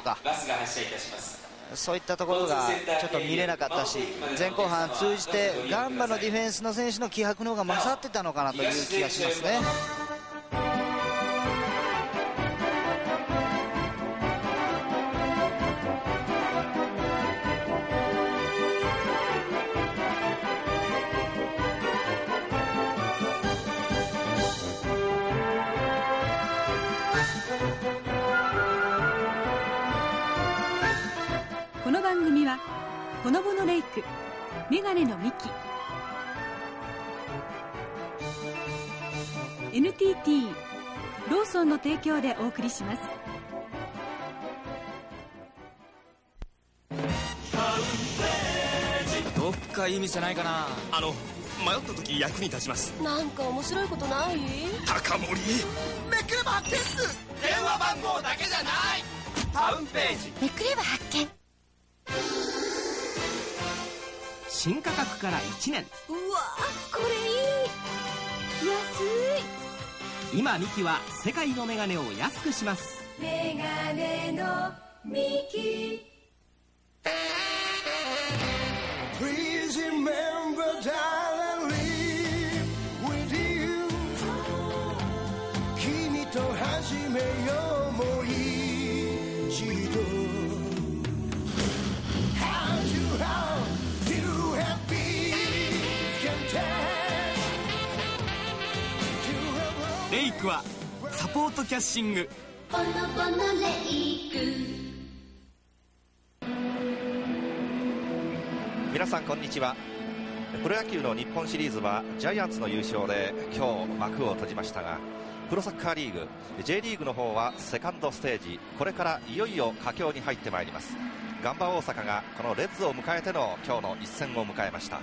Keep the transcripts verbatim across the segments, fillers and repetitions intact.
か、そういったところがちょっと見れなかったし、前後半通じてガンバのディフェンスの選手の気迫の方が勝ってたのかなという気がしますね。 この番組はほのぼのレイク、メガネのミキ、 エヌティーティー ローソンの提供でお送りします。 どっかいい店ないかな。あの迷った時役に立ちます。 なんか面白いことない？ 高森めくれば発見っす。電話番号だけじゃない、タウンページめくれば発見。 新価格からいちねん。 うわ、これいい。安い。 今ミキは世界のメガネを安くします。 メガネのミキ。 Please remember, darling, live with you. 君と始めようもう一度。How you how you have been content. レイクはサポートキャッシング。 ボノボノレイク。 皆さんこんにちは。プロ野球の日本シリーズはジャイアンツの優勝で今日幕を閉じましたが、プロサッカーリーグ J リーグの方はセカンドステージ、これからいよいよ佳境に入ってまいります。ガンバ大阪がこのレッズを迎えての今日の一戦を迎えました。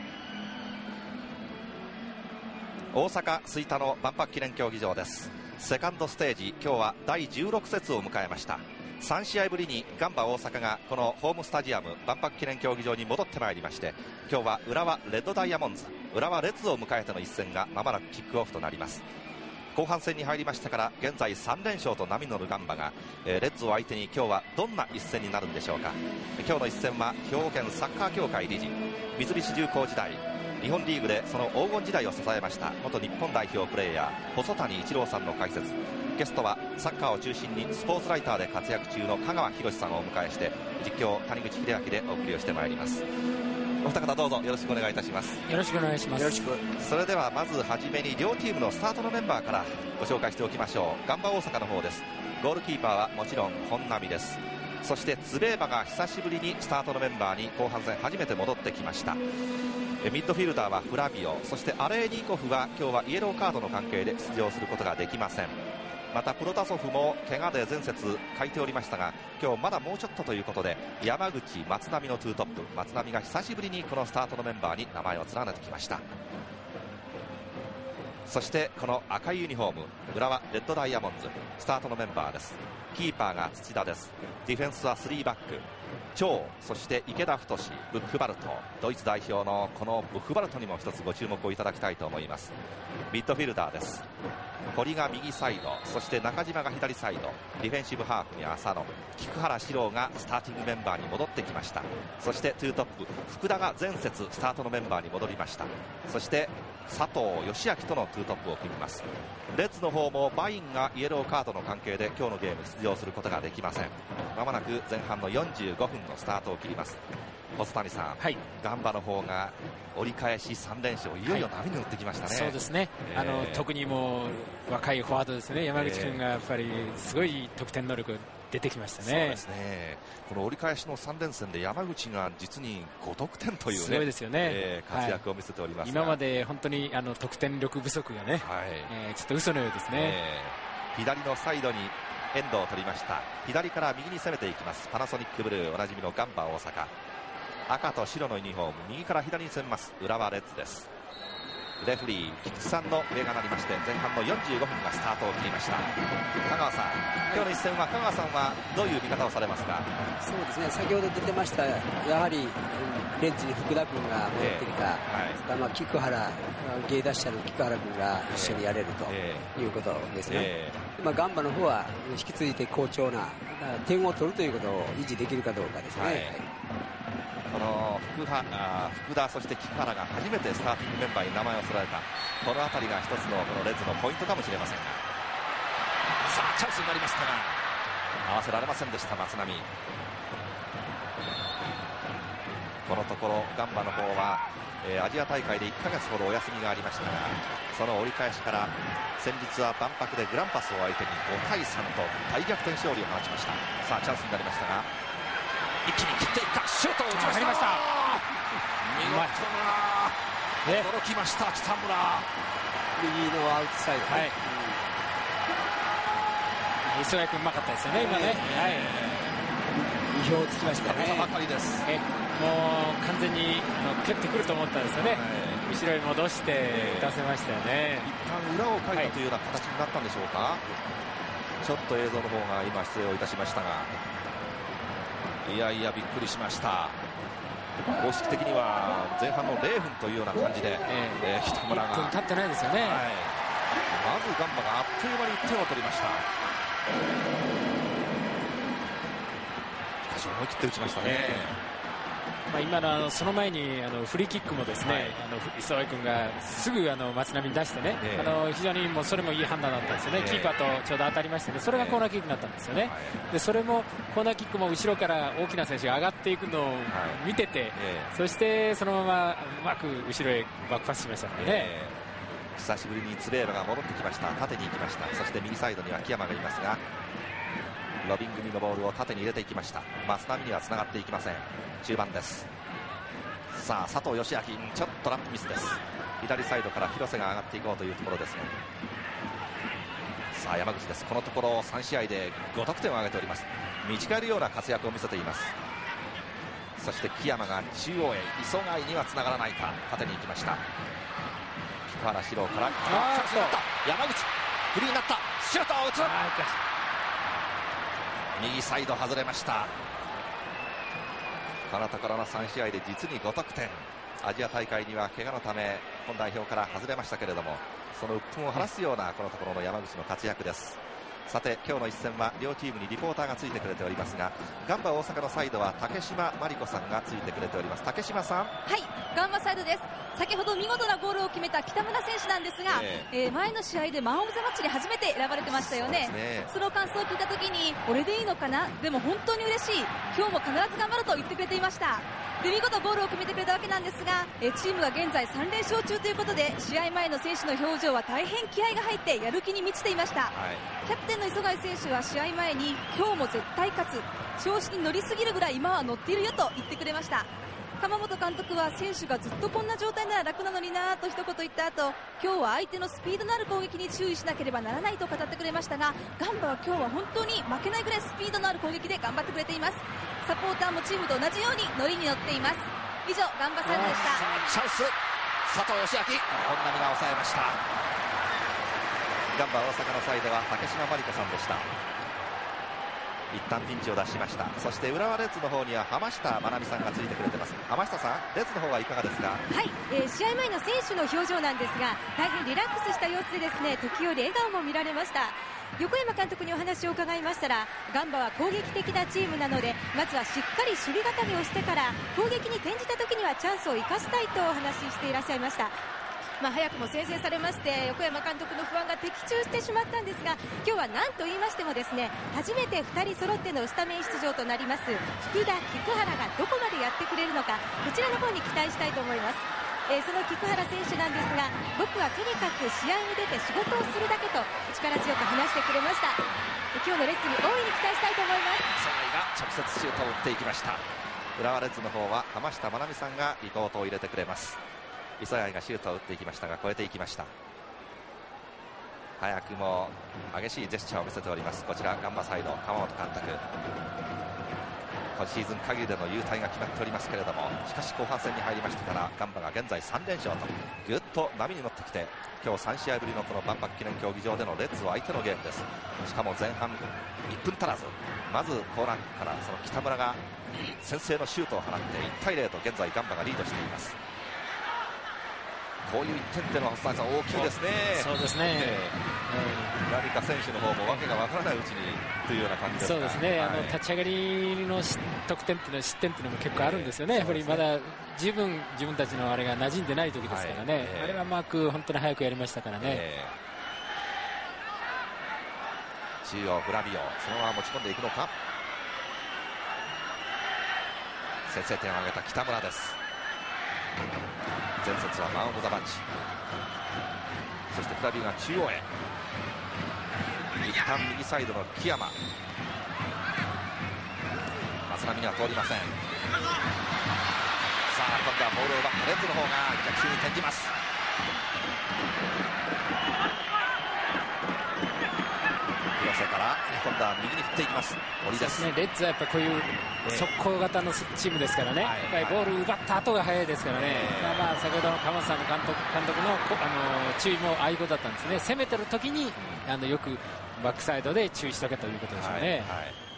大阪吹田の万博記念競技場です。セカンドステージ、今日はだいじゅうろく節を迎えました。さん試合ぶりにガンバ大阪がこのホームスタジアム万博記念競技場に戻ってまいりまして、今日は浦和レッドダイヤモンズ、浦和レッズを迎えての一戦がまもなくキックオフとなります。後半戦に入りましたから現在さん連勝と波に乗るガンバが、えー、レッズを相手に今日はどんな一戦になるんでしょうか。今日の一戦は兵庫県サッカー協会理事、三菱重工時代、日本リーグでその黄金時代を支えました元日本代表プレーヤー細谷一郎さんの解説、ゲストはサッカーを中心にスポーツライターで活躍中の香川博さんをお迎えして、実況谷口秀明でお送りをしてまいります。お二方どうぞよろしくお願いいたします。 よろしくお願いします。よろしく。 それではまずはじめに両チームのスタートのメンバーからご紹介しておきましょう。ガンバ大阪の方です。ゴールキーパーはもちろん本並です。そしてツベーバが久しぶりにスタートのメンバーに後半戦初めて戻ってきました。ミッドフィルダーはフラビオ、そしてアレーニコフは今日はイエローカードの関係で出場することができません。またプロタソフも怪我で前節欠いておりましたが、今日まだもうちょっとということで山口、松波のツートップ、松波が久しぶりにこのスタートのメンバーに名前を連ねてきました。そしてこの赤いユニフォーム、浦和レッドダイヤモンズ、スタートのメンバーです。キーパーが土田です。ディフェンスはスリーバック、張、そして池田太、ブッフバルト、ドイツ代表のこのブッフバルトにも一つご注目をいただきたいと思います。ミッドフィルダーです。堀が右サイド、そして中島が左サイド、ディフェンシブハーフに浅野、菊原史郎がスターティングメンバーに戻ってきました。そしてツートップ、福田が前節スタートのメンバーに戻りました。そして佐藤義明とのツートップを組みます。レッズの方もバインがイエローカードの関係で今日のゲーム出場することができません。まもなく前半のよんじゅうごふんのスタートを切ります。細谷さん、はい、ガンバの方が折り返しさん連勝、いよいよ波に乗ってきましたね。 はい、そうですね、えー、あの特にもう若いフォワードですね、山口君がやっぱりすごい得点能力出てきましたね。そうですね、この折り返しのさん連戦で山口が実にご得点という、ね、 すごいですよね、 えー、活躍を見せておりますが、 はい、今まで本当にあの得点力不足がね、はい、えー、ちょっと嘘のようですね。 えー、左のサイドにエンドを取りました。左から右に攻めていきます。パナソニックブルーおなじみのガンバ大阪、赤と白のユニフォーム、右から左に攻めます浦和レッズです。レフリー菊池さんの笛が鳴りまして、前半のよんじゅうごふんがスタートを切りました。香川さん、今日の一戦は香川さんはどういう見方をされますか。 そうですね、先ほど出てました、やはりレッズに福田君が戻ってきた、えーはい、まあ菊原、芸達者の菊原君が一緒にやれるということですね。えーえーまあ、ガンバの方は引き続いて好調な点を取るということを維持できるかどうかですね。はい、 この 福, あ福田、そして菊原が初めてスターティングメンバーに名前を連ねた、この辺りが一つのこのレッズのポイントかもしれませんが、さあチャンスになりましたが合わせられませんでした松波。このところガンバの方は、えー、アジア大会でいっかげつほどお休みがありましたが、その折り返しから先日は万博でグランパスを相手にごたいさんと大逆転勝利を放ちました。さあチャンスになりましたが一気に切っていったシュートを打ちました。見事な、驚きました北村。 右のアウトサイド、はい、 磯谷君うまかったですよね今ね。はい、 意表をつきましたね。 ばかりです。 えもう完全に蹴ってくると思ったんですよね。はい、後ろに戻して打たせましたよね。 一旦裏をかいたというような形になったんでしょうか。はい、ちょっと映像の方が今失礼をいたしましたが、いやいやびっくりしました。公式的には前半のれいふんというような感じで、えー、北村がいっぷん経ってないですよね。はい、 まずガンバがあっという間にいってんを取りました。しかし思い切って打ちましたね。えーまあ、今のあのその前にあのフリーキックもですね、はい、あの磯谷君がすぐあの松波に出してね、えー、あの非常にもうそれもいい判断だったんですよね。えー、キーパーとちょうど当たりましてね、それがコーナーキックになったんですよね。えー、でそれもコーナーキックも後ろから大きな選手が上がっていくのを見てて、はい、えー、そしてそのままうまく後ろへバックパスしましたのでね。えー、久しぶりにツレーロが戻ってきました。縦に行きました。そして右サイドには秋山がいますが、ロビン組のボールを縦に入れていきました。松波にはつながっていきません。中盤です。さあ佐藤義明、ちょっとラップミスです。左サイドから広瀬が上がっていこうというところですが、さあ山口です。このところさんしあいでごとくてんを挙げております。見違えるような活躍を見せています。そして木山が中央へ、磯貝にはつながらないか、縦に行きました。菊原志郎から山口フリーになった、シュートを打つ、右サイド外れました。このところのさんしあいで実にごとくてん。アジア大会には怪我のため本代表から外れましたけれども、その鬱憤を晴らすようなこのところの山口の活躍です。さて今日の一戦は両チームにリポーターがついてくれておりますが、ガンバ大阪のサイドは竹島真理子さんがついてくれております。竹島さん。 はい、ガンバサイドです。先ほど見事なゴールを決めた北村選手なんですが、えーえー、前の試合でマン・オブ・ザ・マッチに初めて選ばれてましたよね。 そ, ねその感想を聞いた時に、俺でいいのかな、でも本当に嬉しい、今日も必ず頑張ると言ってくれていました。で見事ゴールを決めてくれたわけなんですが、えチームが現在さんれんしょう中ということで、試合前の選手の表情は大変気合が入ってやる気に満ちていました。はい、キャプテンの磯貝選手は試合前に、今日も絶対勝つ、調子に乗りすぎるぐらい今は乗っているよと言ってくれました。鎌本監督は選手がずっとこんな状態なら楽なのになと一言言った後、今日は相手のスピードのある攻撃に注意しなければならないと語ってくれましたが、ガンバは今日は本当に負けないぐらいスピードのある攻撃で頑張ってくれています。サポーターもチームと同じように乗りに乗っています。以上ガンバサイドでした。 チャンス、佐藤義明、本並が抑えました。ガンバ大阪のサイドは竹島真理子さんでした。一旦ピンチを出しました。そして浦和レッズの方には浜下真奈美さんがついてくれてます。浜下さん、レッズの方はいかがですか。 はい、えー、試合前の選手の表情なんですが、大変リラックスした様子でですね、時折笑顔も見られました。横山監督にお話を伺いましたら、ガンバは攻撃的なチームなので、まずはしっかり守備固めをしてから攻撃に転じた時にはチャンスを生かしたいとお話ししていらっしゃいました。まあ、早くも先制されまして、横山監督の不安が的中してしまったんですが、今日は何と言いましてもですね、初めてふたり揃ってのスタメン出場となります福田、菊原がどこまでやってくれるのか、こちらの方に期待したいと思います。えー、その菊原選手なんですが、僕はとにかく試合に出て仕事をするだけと力強く話してくれました。今日のレッズに大いに期待したいと思います。 磯貝が直接シュートを打っていきました。浦和レッズの方は浜下真奈美さんがリポートを入れてくれます。磯貝がシュートを打っていきましたが越えていきました。早くも激しいジェスチャーを見せております。こちらガンバサイド鎌本監督、今シーズン限りでの優待が決まっておりますけれども、しかし後半戦に入りましてからガンバが現在さんれんしょうとぐっと波に乗ってきて、今日さんしあいぶりのこの万博記念競技場でのレッズは相手のゲームです。しかも前半いっぷん足らず、まずコーナーからその北村が先制のシュートを放っていちたいゼロと現在ガンバがリードしています。 こういういってんっていうのは大きいですね。 そうですね、えー、何か選手の方もわけがわからないうちにというような感じですか。 そうですね、はい、あの立ち上がりの得点っていうのは失点っていうのも結構あるんですよね、えー、やっぱりまだ十分自分たちのあれが馴染んでない時ですからね、はい、えー、あれはマーク本当に早くやりましたからね、えー、中央グラビオそのまま持ち込んでいくのか。先制点を挙げた北村です。前節はマン・オブ・ザ・マッチ。そしてグラビオが中央へ、一旦右サイドの木山、松波には通りません。さあ今度はボールを奪ったレッズの方が逆襲に転じます。広瀬から今度は右に振っていきます。森です。 そうですね、レッズはやっぱりこういう速攻型のチームですからね、はい、やっぱりボール奪った後が早いですからね、はい、まあ、先ほどの鎌田さんの監督、監督の、あの注意もああいうことだったんですね。攻めてる時にあのよくバックサイドで注意しとけということでしょうね。はいはい、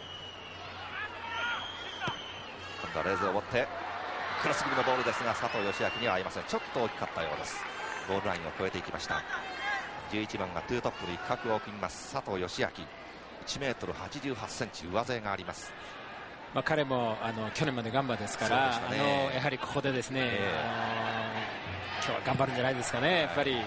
今度はレーズを持ってクロス気味のボールですが佐藤義明には合いません。ちょっと大きかったようです。ゴールラインを越えていきました。じゅういちばんがツートップに角を組みます佐藤義明、いちメートルはちじゅうはちセンチ上背があります。 まあ、彼もあの去年までガンバですから、ね、あのやはりここでですね、えー、あの今日は頑張るんじゃないですかね、やっぱり。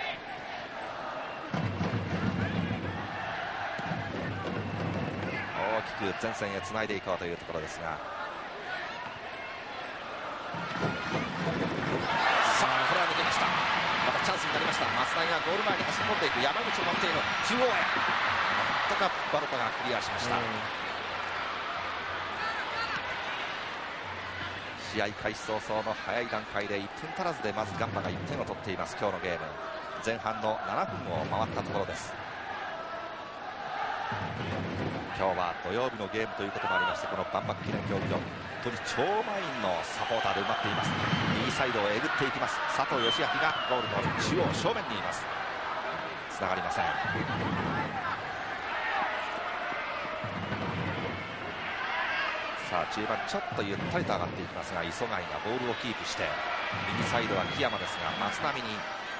大きく前線へつないでいこうというところですが、さあこれは抜けました。またチャンスになりました。松田がゴール前に走り込んでいく。山口を持っている中央へ、なんとかバルトがクリアしました。えー試合開始早々の早い段階でいっぷん足らずでまずガンバがいってんを取っています。今日のゲーム前半のななふんを回ったところです。今日は土曜日のゲームということもありまして、この万博記念競技場本当に超満員のサポーターで埋まっています。右サイドをえぐっていきます佐藤義明がゴールの中央正面にいます。つながりません。さあ中盤ちょっとゆったりと上がっていきますが、磯貝がボールをキープして右サイドは木山ですが、松波に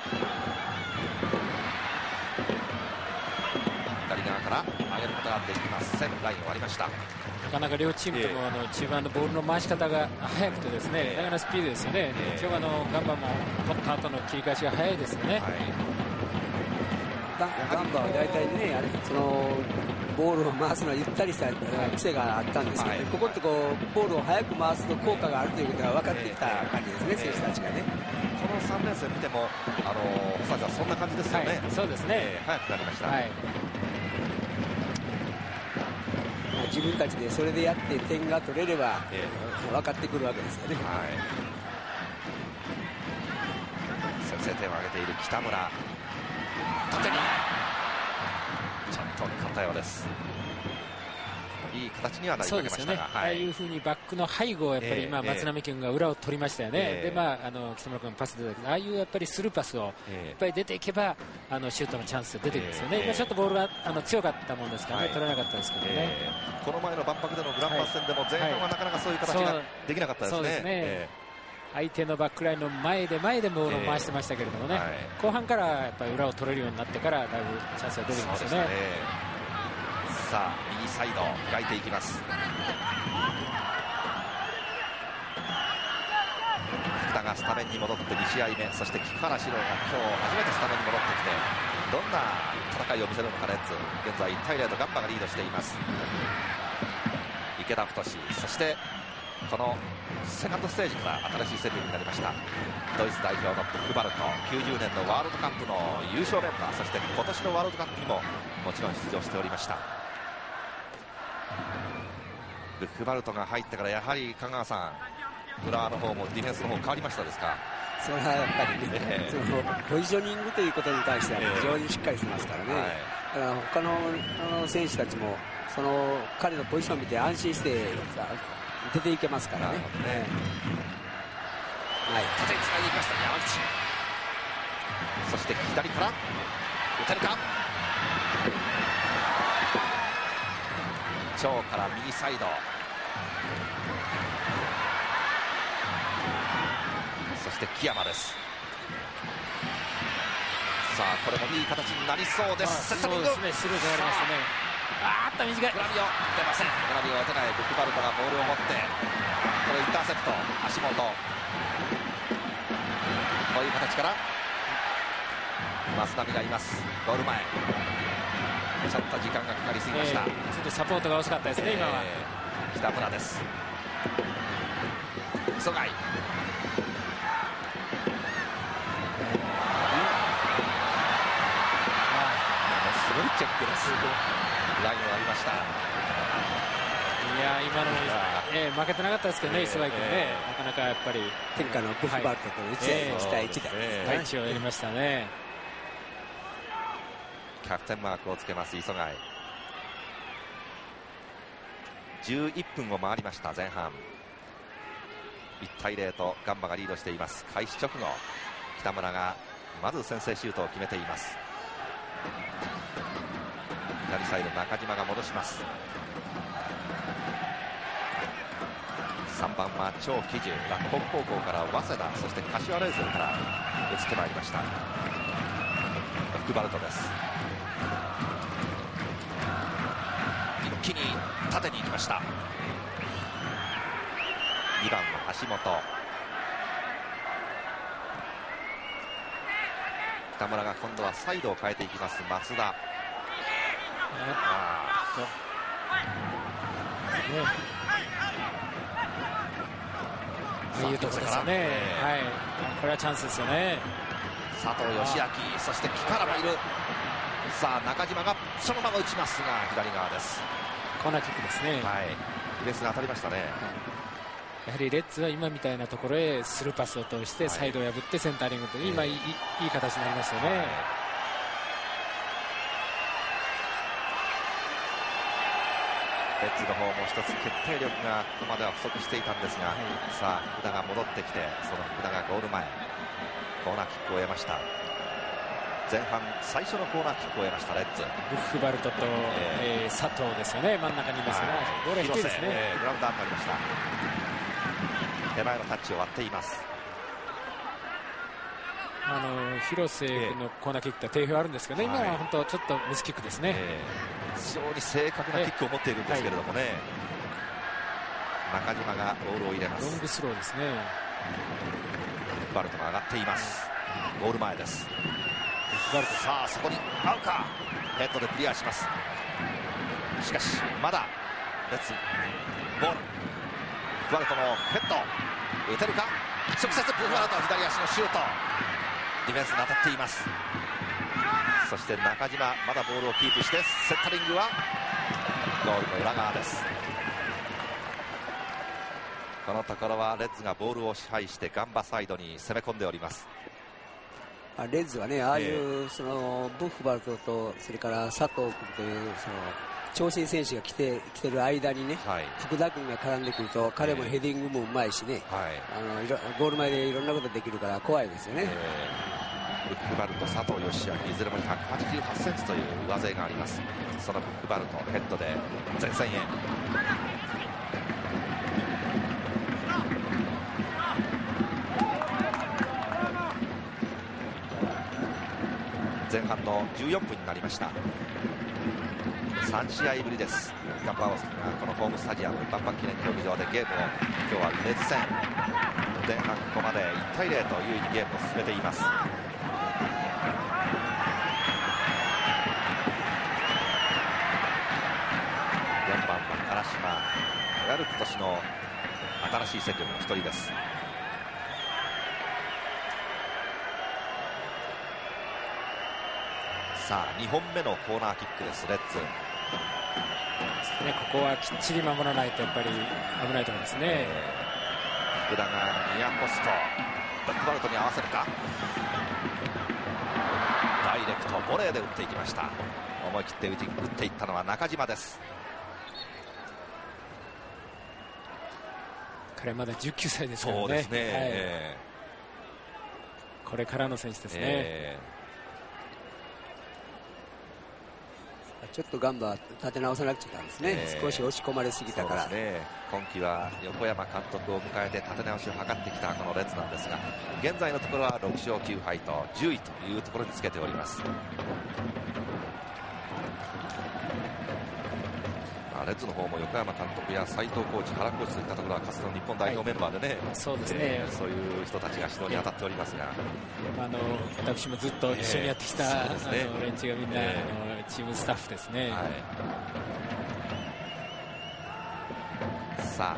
左側から上げることができません。ラインを割りました。 なかなか両チームとも、えー、あの中盤のボールの回し方が速くてですね、えー、なかなかスピードですよね、えー、今日はあのガンバも取った後の切り返しが速いですよね、はい、 ガンバは大体ね、あれそのボールを回すのはゆったりした癖があったんですけど、ね、はい、ここってこうボールを速く回すと効果があるということが分かってきた感じですね、選手たちがね。 このさん連戦見ても、あの細田さんそんな感じですよね。はい、 そうですね、 えー、速くなりました。はい、 自分たちでそれでやって点が取れれば、えー、分かってくるわけですよね。はい、 先制点を挙げている北村、縦にちゃんと勝ったようです。いい形にはなりかけましたが、ね、はい、 ああいうふうにバックの背後をやっぱり今、えー、松波君が裏を取りましたよね。えー、でまああの北村君パス出たけど、ああいうやっぱりスルーパスをやっぱり出ていけばあのシュートのチャンス出てきますよね。えー、今ちょっとボールがあの強かったもんですからね、はい、取れなかったですけどね。えー、この前の万博でのグランパス戦でも前半はなかなかそういう形ができなかったですね。 そうですね。えー、相手のバックラインの前で前でボールを回してましたけれどもね、えーはい、後半からやっぱり裏を取れるようになってからだいぶチャンスが出てきますよね。 さあ右サイド開いていきます。福田がスタメンに戻ってに試合目、そして菊原史郎が今日初めてスタメンに戻ってきてどんな戦いを見せるのかレッズ。現在いちたいゼロとガンバがリードしています。池田太、そしてこのセカンドステージから新しい戦力になりましたドイツ代表のブックバルト、きゅうじゅうねんのワールドカップの優勝メンバー、そして今年のワールドカップにももちろん出場しておりました。ブックバルトが入ってからやはり香川さん、浦和の方もディフェンスの方変わりましたですか。 それはやっぱりね、えー、そのポジショニングということに対しては非常にしっかりしてますからね、えーはい、だから他のあの選手たちもその彼のポジションを見て安心して出ていけますからね。ね、 はい、縦につないでいきました山口、そして左から打てるか、長から右サイド、そして木山です。 さあこれもいい形になりそうです。 セットリング、そうですね、スルーでやりましたね。あーっと短い。 グラビオ出ません。グラビオは出ない。ブックバルトがボールを持ってこれインターセプト、足元こういう形から増波がいます。ゴール前ちょっと時間がかかりすぎました、えー、 ちょっとサポートが惜しかったですね、えー、今は。 北村です。磯貝、すごいチェックです。ラインはありました。 いや今の、えー、負けてなかったですけどね、磯貝君ね、なかなかやっぱり天下のブフバルトといち対いちで対一をやりましたね。 キャプテンマークをつけます磯貝。じゅういっぷんを回りました前半。いち対ゼロとガンバがリードしています。開始直後北村がまず先制シュートを決めています。左サイド中島が戻します。さんばんは張喜寿、洛北高校から早稲田、そして柏レイソルから移ってまいりました福バルトです。一気に縦に行きました。にばんの橋本、北村が今度はサイドを変えていきます。松田、ああいうところですね、はい、これはチャンスですよね。 佐藤義明、そして木原もいる。さあ中島がそのまま打ちますが左側です。 コーナーキックですね。 はい、ベースが当たりましたね。はい、 やはりレッズは今みたいなところへスルーパスを通してサイドを破ってセンタリングと、はい、今いい、いい形になりましたよね。はい、 レッズの方も一つ決定力がここまでは不足していたんですが、はい、さあ福田が戻ってきて、その福田がゴール前コーナーキックを得ました。前半最初のコーナーキックを得ましたレッズ。 ブッフバルトと、えーえー、佐藤ですよね、真ん中にいますが、はい、ゴールは低いですね。 えー、グラウンダーになりました。手前のタッチを割っています。 あの広瀬君のコーナーキックって定評あるんですけどね、えー、今は本当ちょっとミスキックですね。えー、非常に正確なキックを持っているんですけれどもね、はい、中島がボールを入れます。 ロングスローですね。 バルトが上がっています。ゴール前です。バルト、さあそこに合うか、ヘッドでクリアします。しかしまだレッツボール、バルトのヘッド打てるか、直接ブフバルトの左足のシュート、ディフェンスに当たっています。そして中島まだボールをキープして、セッタリングはゴールの裏側です。このところはレッズがボールを支配してガンバサイドに攻め込んでおります。 レッズはね、ああいうそのブッフバルトとそれから佐藤君というその長身選手が来て来てる間にね、はい、福田君が絡んでくると彼もヘディングもうまいしね、はい、あのいろゴール前でいろんなことできるから怖いですよね。 ブッフバルト、佐藤義明、いずれもひゃくはちじゅうはちセンチという上背があります。そのブッフバルトヘッドで前線へ。前半のじゅうよんぷんになりました。さん試合ぶりです。ガンバ大阪がこのホームスタジアム万博記念競技場でゲームを今日は熱戦、前半ここまでいち対ゼロと優位にゲームを進めています。よんばんの唐島、やる今年の新しい戦力の一人です。さあにほんめのコーナーキックですレッズ。 ね、ここはきっちり守らないとやっぱり危ないところですね。えー、福田がニアポスト、ブッフバルトに合わせるか、ダイレクトボレーで打っていきました。思い切って打っていったのは中島です。 彼まだじゅうきゅうさいですからね。 そうですね、はい、 えー、これからの選手ですね。えーちょっとガンバは立て直さなくちゃったんですね、えー、少し押し込まれすぎたから、 ね、今季は横山監督を迎えて立て直しを図ってきたこのレッズなんですが、現在のところはろくしょうきゅうはいとじゅういというところにつけております。レッズの方も横山監督や斉藤コーチ、原コーチといったところはかつての日本代表メンバーでね、はい、そうですね、えー、そういう人たちが指導に当たっておりますが、 あの私もずっと一緒にやってきた、えーね、あの連中がみんな、えー、あのチームスタッフですね、はい、 さあ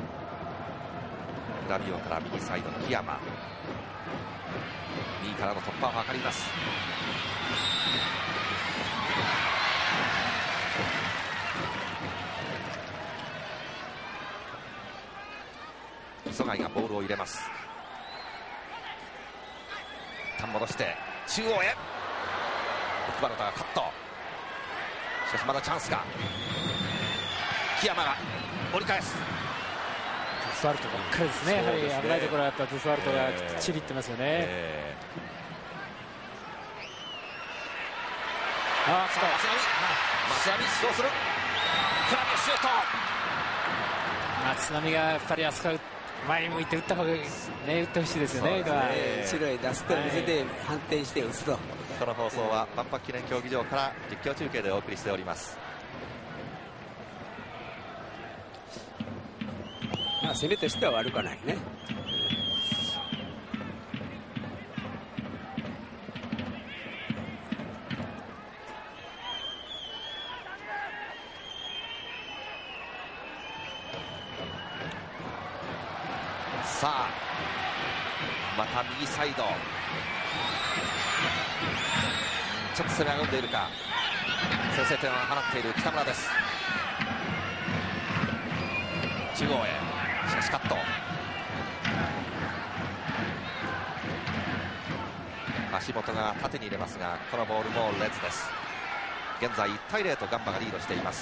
グラビオから右サイドの木山、右からの突破を図ります。磯貝がボールを入れます。一旦戻して中央へ、奥原田がカット、しかしまだチャンスが、木山が折り返す。 ドゥスワルトばっかりですね、やはり危ないところがあったドゥスワルトがきっちりいってますよね、えー、ああ、そう、 松波どうする、クラブシュート、 松波がやっぱり扱う、前に向いて打った方が、ね、打ってほしいですよね。 後ろへ出すと見せて反転して打つと。 この放送は万博記念競技場から実況中継でお送りしております。 まあ攻めとしては悪くないね。 さあまた右サイド、ちょっと攻め上がっているか、先制点を放っている北村です。中央へ、しかしカット、橋本が縦に入れますが、このボールもレッズです。現在いちたいゼロとガンバがリードしています。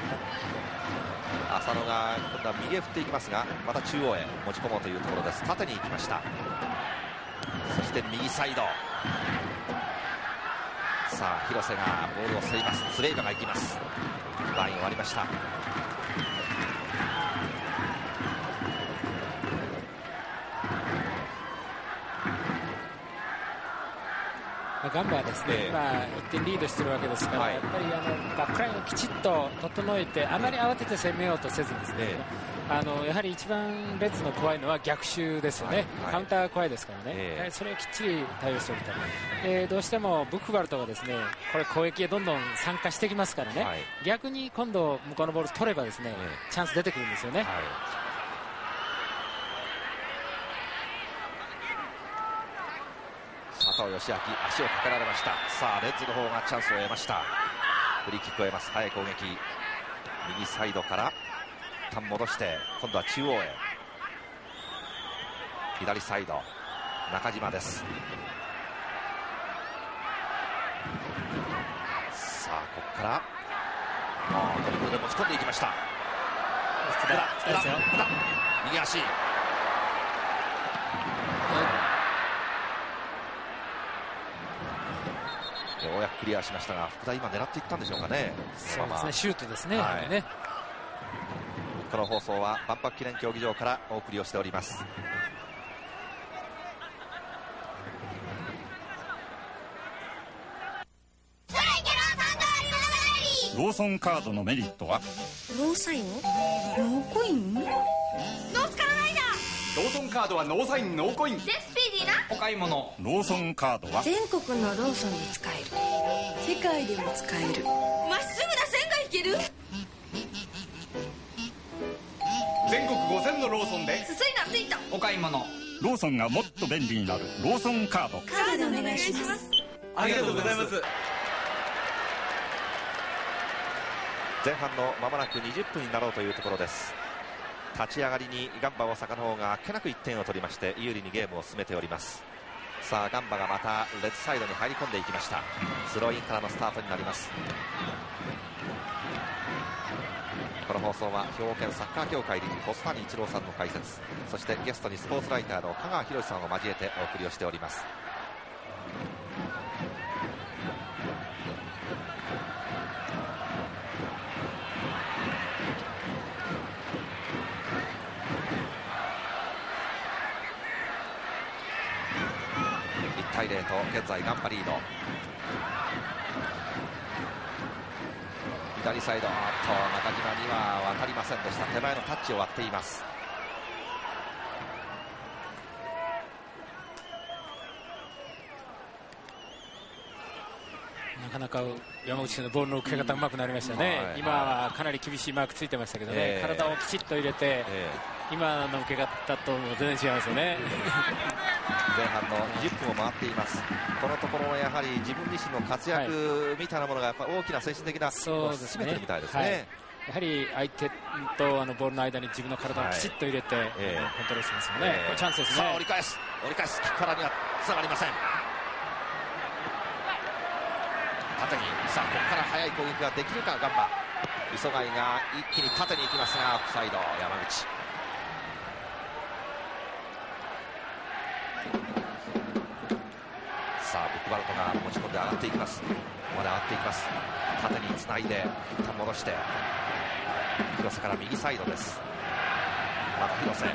浅野が今度は右へ振っていきますが、また中央へ持ち込もうというところです。縦に行きました。そして右サイド、さあ広瀬がボールを吸います。スレイバが行きます。ラインを割りました。 ガンバはですね、えー、今いってんリードしているわけですから、はい、やっぱりあのバックラインをきちっと整えて、あまり慌てて攻めようとせずにですね、えー、あのやはり一番レッズの怖いのは逆襲ですよね、はいはい、カウンターが怖いですからね、えー、それをきっちり対応しておると、えー、どうしてもブックバルトがですね、これ攻撃へどんどん参加してきますからね、はい、逆に今度向こうのボール取ればですね、えー、チャンス出てくるんですよね。はい、 佐藤義明、足をかけられました。さあレッズの方がチャンスを得ました。フリーキックを得ます。早い攻撃、右サイドから一旦戻して今度は中央へ、左サイド中島です。さあここからドリブルで持ち込んでいきました。右足、ようやくクリアしましたが、福田今狙っていったんでしょうかね。 そうですね、シュートですね。はい、ね、 この放送は万博記念競技場からお送りをしております。 ローソンカードのメリットはノーサイン、ノーコイン、ノースカラライダー。 ローソンカードはノーサインノーコインでスピーディーなお買い物。ローソンカードは全国のローソンで使える、世界でも使える、まっすぐな線が引ける、 全国ごせんのローソンでスイナスイートお買い物。ローソンがもっと便利になるローソンカード。 カードでお願いします。 ありがとうございます。 前半の間もなくにじゅっぷんになろうというところです。立ち上がりにガンバ大阪の方があっけなくいってんを取りまして有利にゲームを進めております。さあガンバがまたレッズサイドに入り込んでいきました。スローインからのスタートになります。この放送は兵庫県サッカー協会理事小須谷一郎さんの解説、そしてゲストにスポーツライターの香川博さんを交えてお送りをしております。 対ゼロと現在ガンバリード。左サイド、あっと中島には渡りませんでした。手前のタッチを割っています。 なかなか山口のボールの受け方うまくなりましたね、はい、今はかなり厳しいマークついてましたけどね、えー、体をきちっと入れて、えー、今の受け方とも全然違いますよね。 前半のにじゅっぷんを回っています。このところはやはり自分自身の活躍みたいなものがやっぱ大きな精神的なそうですね、 占めてるみたいですね、はい、 やはり相手とあのボールの間に自分の体をきちっと入れて、はい、えー、コントロールしますよね、えー、これチャンスですね。 さあ折り返す折り返すキックからにはつながりません。縦に、さあここから速い攻撃ができるかガンバ。磯貝が一気に縦に行きますがオフサイド。山口、さあブックバルトが持ち込んで上がっていきます。ここまで上がっていきます。縦につないで一旦戻して広瀬から右サイドです。また広瀬、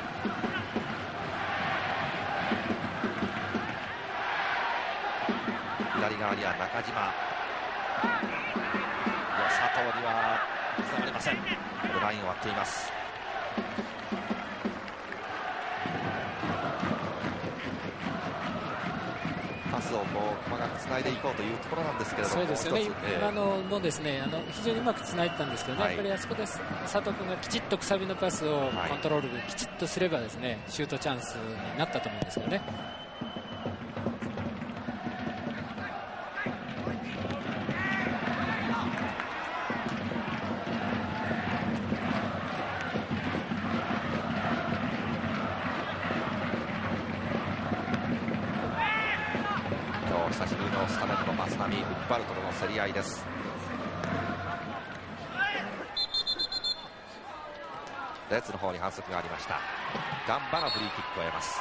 左側には中島、佐藤にはつながりません。これラインを割っています。パスをこう細かくつないでいこうというところなんですけれども、 そうですよね、えー、今のもですね、あの非常にうまくつないでたんですけどね、はい、やっぱりあそこで佐藤君がきちっとくさびのパスをコントロールきちっとすればですね、シュートチャンスになったと思うんですけどね。 久しぶりのスタメンの松波、ウッバルトとの競り合いです。レッズの方に反則がありました。ガンバのフリーキックを得ます。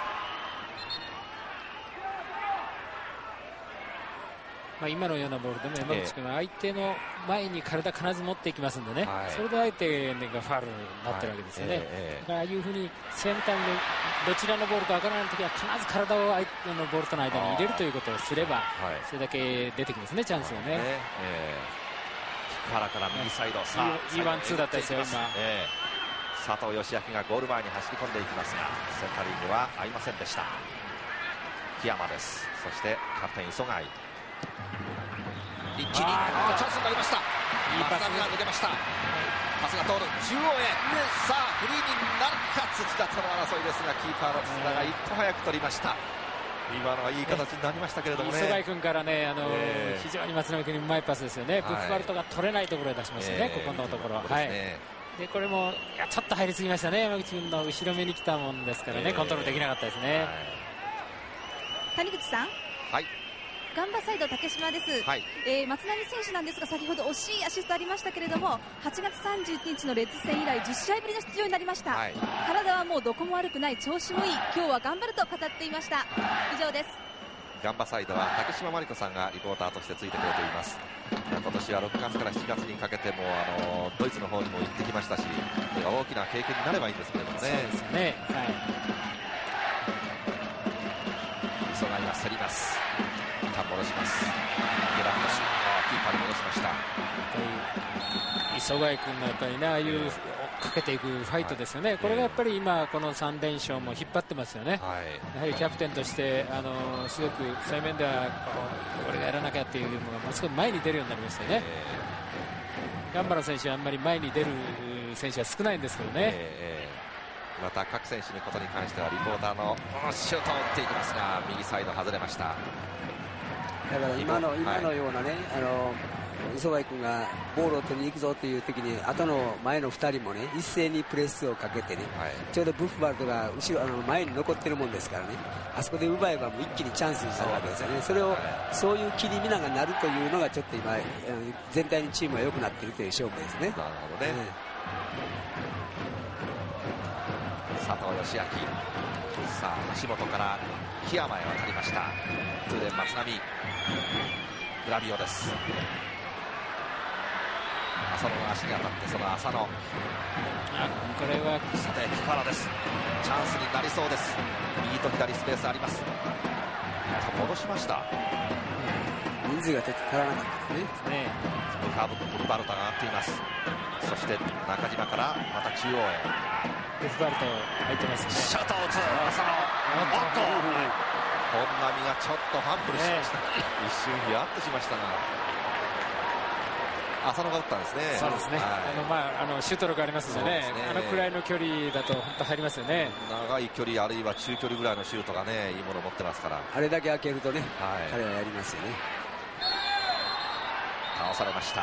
まあ今のようなボールでも山口君は相手の前に体必ず持っていきますんでね、はい、それで相手がファウルになってるわけですよね、はい、えー、ああいうふうにセンターにどちらのボールかわからないときは必ず体を相手のボールとの間に入れるということをすれば、はい、それだけ出てきますね、チャンスがね。 木原から右サイド、はい、さあ イーワンツー だったですよ今、えー、佐藤義明がゴール前に走り込んでいきますがセンタリングは合いませんでした。檜山です。そしてキャプテン磯貝、一気にチャンスになりました。いいパスが抜けました。パスが通る中央へ、さあフリーになるか。土田との争いですがキーパーの土田が一歩早く取りました。今のはいい形になりましたけれどもね、 磯貝君からね、あのー、非常に松並君にうまいパスですよね、はい、ブッフバルトが取れないところへ出しましたね、えー、ここのところ、ここですね、はい、でこれもいやちょっと入りすぎましたね、山口君の後ろ目に来たもんですからね、えー、コントロールできなかったですね、はい、 谷口さん、 はい、 ガンバサイド竹島です、はい、えー、松並選手なんですが先ほど惜しいアシストありましたけれどもはちがつさんじゅういちにちのレッズ戦以来じゅっしあいぶりの出場になりました、はい、体はもうどこも悪くない、調子もいい、今日は頑張ると語っていました。以上です。 ガンバサイドは竹島真理子さんがリポーターとしてついてくれています。今年はろくがつからしちがつにかけてもあのドイツの方にも行ってきましたし、大きな経験になればいいんですけれどもね。 そうですね、はい、 磯貝が競ります。一旦戻します。池田太キーパーに戻しました。 磯貝君のやっぱりね、ああいう追っかけていくファイトですよね、はい、これがやっぱり今このさん連勝も引っ張ってますよね、はい、やはりキャプテンとしてあのすごくそういう面ではこれがやらなきゃっていうのがものすごく前に出るようになりましたよね。ガンバの選手はあんまり前に出る選手は少ないんですけどね、えー、また各選手のことに関してはリポーターのシュートを打っていきますが右サイド外れました。 だから今の今のようなね、あの磯貝君がボールを取りに行くぞという時に後の前のふたりもね一斉にプレスをかけてね、はい、ちょうどブッフバルトが後ろあの前に残ってるもんですからね、あそこで奪えばもう一気にチャンスになるわけですよね。それをそういう切り見ながらなるというのがちょっと今全体にチームが良くなっているという勝負ですね。なるほどね、 うん、佐藤義明、さあ橋本から檜山へ渡りました。通電松波、グラビオです。浅野の足に当たってその浅野、 あこれはさて木原です。チャンスになりそうです。右と左スペースあります。 戻しました。 人数が足らなかったですね。 カーブブルバルトが上がっています。そして中島からまた中央へブルバルト入ってますね。 シュートを打つ浅野。おっと本並がちょっとファンブルしました、ね、一瞬ヒヤッとしましたが浅野が打ったんですね。 そうですね、はい、あのまあ、あのシュート力ありますよ ね, ねあのくらいの距離だと本当入りますよね。 長い距離あるいは中距離ぐらいのシュートがねいいものを持ってますから、 あれだけ開けるとね、 はい、 彼はやりますよね。 倒されました。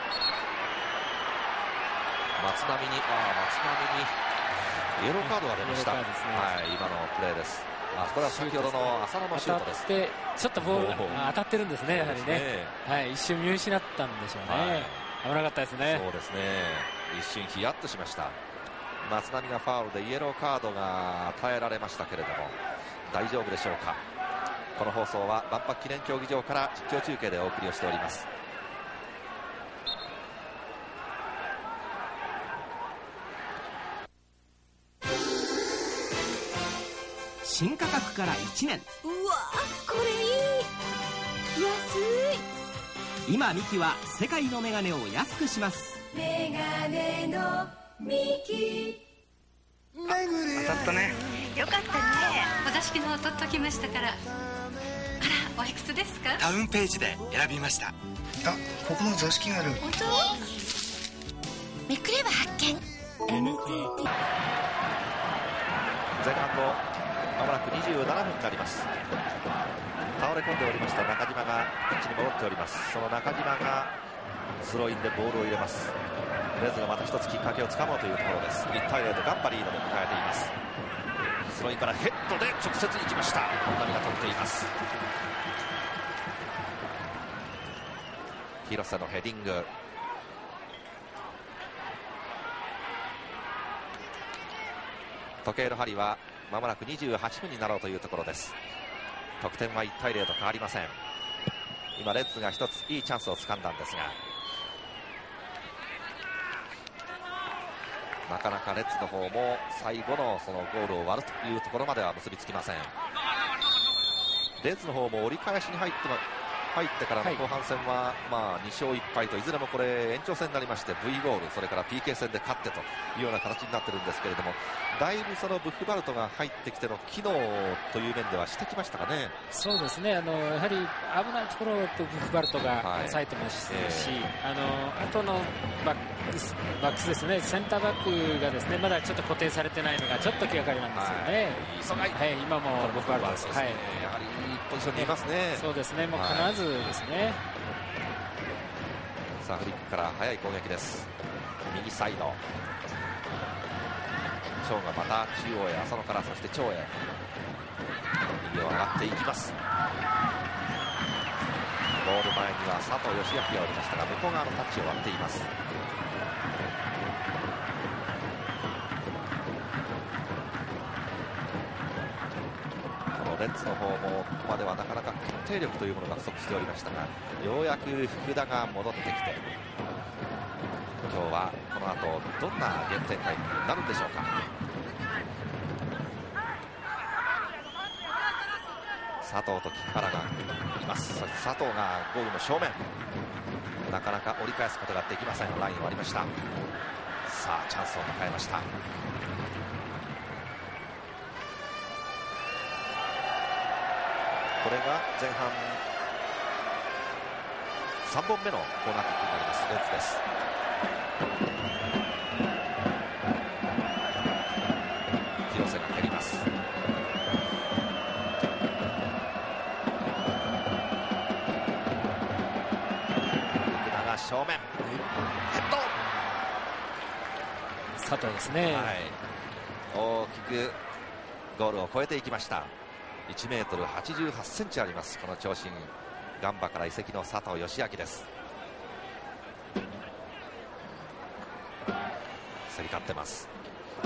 松並にあ松並にイエローカードが出ました、ね、はい、今のプレーです。あこれは先ほどの浅野のシュートです。 当たってちょっとボールが当たってるんですね、やはりね、はい、一瞬見失ったんでしょうね、はい、危なかったですね。 そうですね、一瞬ヒヤッとしました。松並がファウルでイエローカードが与えられましたけれども大丈夫でしょうか。この放送は万博記念競技場から実況中継でお送りをしております。 新価格からいちねん。 うわこれいい、安い。今ミキは世界のメガネを安くします。 メガネのミキ。 当たったね。 よかったね。お座敷のを取っときましたから。あら、おいくつですか？ タウンページで選びました。あ、ここの座敷がある。 本当？めくれば発見。エヌティーティー。 前半のまもなくにじゅうななふんになります。倒れ込んでおりました中島がピッチに戻っております。その中島がスローインでボールを入れます。レズがまた一つきっかけをつかもうというところです。いちたいゼロとガンバリードで迎えています。スローインからヘッドで直接行きました。本並が取っています。広瀬のヘディング。時計の針はまもなくにじゅうはちふんになろうというところです。得点はいちたいゼロと変わりません。今レッズが一ついいチャンスをつかんだんですがなかなかレッズの方も最後のそのゴールを割るというところまでは結びつきません。レッズの方も折り返しに入っても入ってからの後半戦は、はい、まあにしょういっぱいといずれもこれ延長戦になりまして ブイ ゴールそれから ピーケー 戦で勝ってというような形になってるんですけれどもだいぶそのブッフバルトが入ってきての機能という面ではしてきましたかね。 そうですね、あのやはり危ないところとブッフバルトが抑えてますし、はいえー、あの後のバックス、バックスですねセンターバックがですねまだちょっと固定されてないのがちょっと気がかりなんですよね。はい、はい、今もブッフバルトです。はい、 やはりいいポジションにいますね。 そうですね、もう必ずですね、はい、 さあフリックから速い攻撃です。右サイド長がまた中央へ浅野からそして長へ右を上がっていきます。ゴール前には佐藤義明がおりましたが向こう側のタッチを割っています。このレッズの方もここまではなかなか決定力というものが不足しておりましたがようやく福田が戻ってきて今日はこの後どんなゲーム展開になるんでしょうか。佐藤と木原がいます。そして佐藤がゴールの正面なかなか折り返すことができません。ラインを割りました。さあチャンスを迎えました。これが前半さんぼんめのコーナーキックになります。レッズです。広瀬が蹴ります。福田が正面ヘッド佐藤ですね、 はい、大きくゴールを越えていきました。いちメートルはちじゅうはちセンチありますこの長身ガンバから移籍の佐藤義明です。競り勝ってます。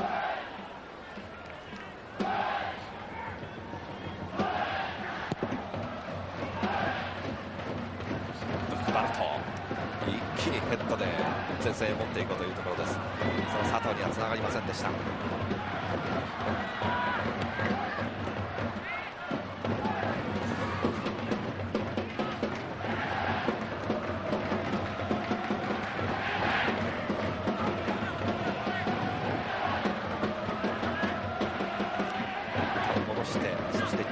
ブックバルト一気にヘッドで前線へ持っていこうというところです。その佐藤にはつながりませんでした。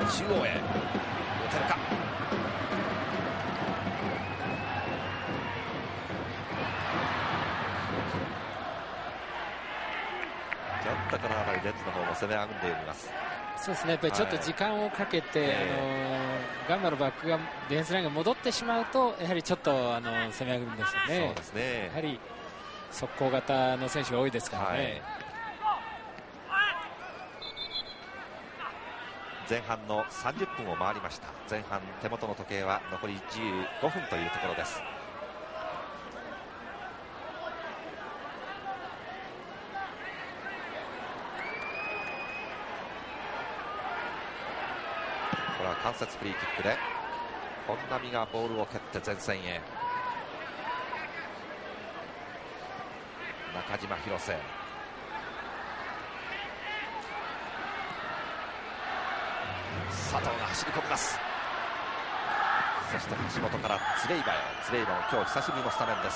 中央へ打てるか。ちょっとこの辺りレッズの方も攻めあぐんでいます。 そうですね、やっぱりちょっと時間をかけて、はい、あのガンバのバックがディフェンスラインが戻ってしまうとやはりちょっとあの攻めあぐるんですよね。 そうですね、 やはり速攻型の選手が多いですからね、はい、 前半のさんじゅっぷんを回りました。前半手元の時計は残りじゅうごふんというところです。これは間接フリーキックで本並がボールを蹴って前線へ。中島広瀬、佐藤が走り込みます。そして橋本からツレイバへ。ツレイバも今日久しぶりのスタメンです。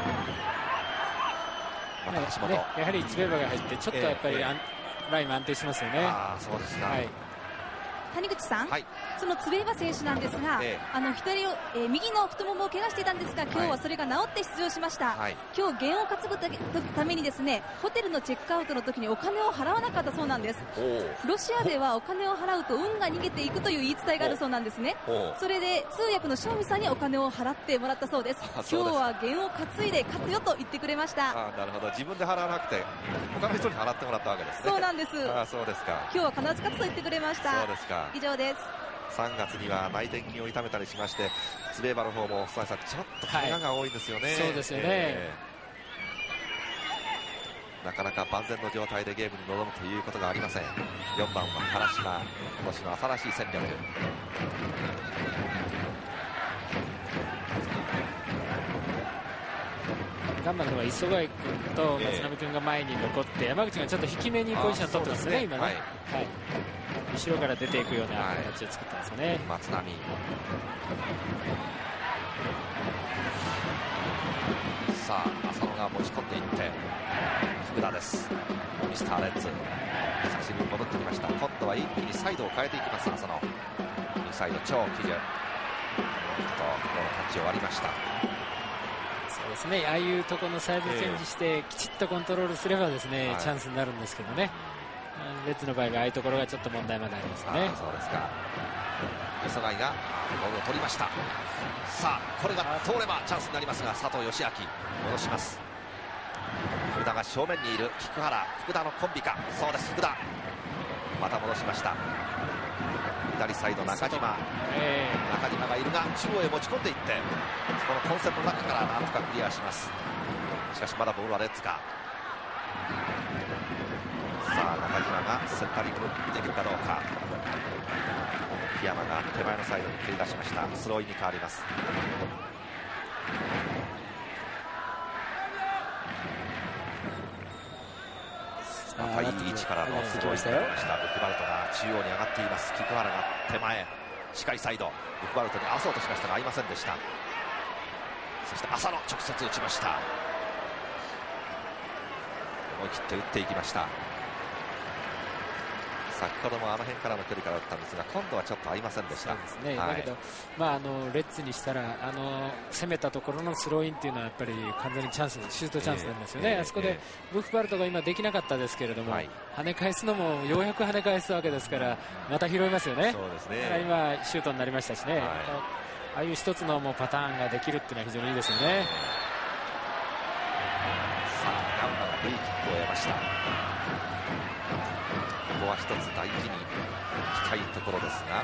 また橋本、 ね、やはりツレイバが入ってちょっとやっぱり、えー、ラインも安定しますよね。 あ、そうですか、はい、 谷口さん、 はい、 そのツベイバ選手なんですが、えー、あの左を、えー、右の太ももを怪我していたんですが、今日はそれが治って出場しました、はい、今日弦を担ぐためにですね、ホテルのチェックアウトの時にお金を払わなかったそうなんです。ロシアではお金を払うと運が逃げていくという言い伝えがあるそうなんですね。それで通訳の塩見さんにお金を払ってもらったそうです。今日は弦を担いで勝つよと言ってくれました。 あ、なるほど、自分で払わなくて他の人に払ってもらったわけですね。 そうなんです。 あ、そうですか。 今日は必ず勝つと言ってくれました。 そうですか。 以上です。 さんがつには内転筋を痛めたりしまして、ツベーバの方もちょっと怪我が多いんですよね。はい、 そうですよね、えー、なかなか万全の状態でゲームに臨むということがありません。よんばんは原島、今年の新しい戦略。 ガンバの方は磯貝君と松波君が前に残って、山口がちょっと引き目にポジションを取ってますね、今ね、はいはい、後ろから出ていくような形を作ってますよね、はい、 松波。さあ浅野が持ち込んでいって福田です。ミスターレッズ久しぶりに戻ってきました。今度は一気にサイドを変えていきます。浅野インサイド超基準とこのタッチを割りました。 そうですね、ああいうところのサイドチェンジして、えー、きちっとコントロールすればですね、はい、チャンスになるんですけどね、レッズの場合がああいうところがちょっと問題までありますよね。 そうですか。磯貝がボールを取りました。さあこれが通ればチャンスになりますが、佐藤義明戻します。福田が正面にいる。菊原福田のコンビか。そうです、福田また戻しました。左サイド中島、えー、中島がいるが中央へ持ち込んでいって、この混戦の中からなんとかクリアします。しかしまだボールはレッズか。さあ中島がセンタリングできるかどうか。檜山が手前のサイドに蹴り出しました。スローインに変わります。またいい位置からのスローインになりました。ブックバルトが中央に上がっています。菊原が手前近いサイド、ブックバルトに合わそうとしましたが合いませんでした。そして浅野直接打ちました。思い切って打っていきました。先ほどもあの辺からの距離から打ったんですが、今度はちょっと合いませんでした。 そうですね、はい、だけど、まあ、あのレッズにしたらあの攻めたところのスローインっていうのはやっぱり完全にチャンス、シュートチャンスなんですよね、えー、あそこでブッフバルトが今できなかったですけれども、はい、跳ね返すのもようやく跳ね返すわけですからまた拾いますよね。 そうですね、 だから今シュートになりましたしね、はい、ああいう一つのもうパターンができるっていうのは非常にいいですよね。 さあガンバがフリーキックを得ました。ここは一つ大事にしたいところですが、